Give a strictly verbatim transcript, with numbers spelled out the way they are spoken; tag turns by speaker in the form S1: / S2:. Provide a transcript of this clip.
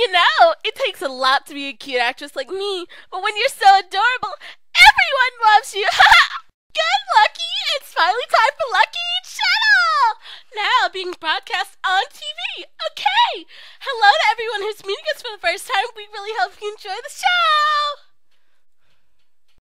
S1: You know, it takes a lot to be a cute actress like me, but when you're so adorable, everyone loves you. Good, Lucky! It's finally time for Lucky Channel! Now being broadcast on T V. Okay! Hello to everyone who's meeting us for the first time. We really hope you enjoy the show!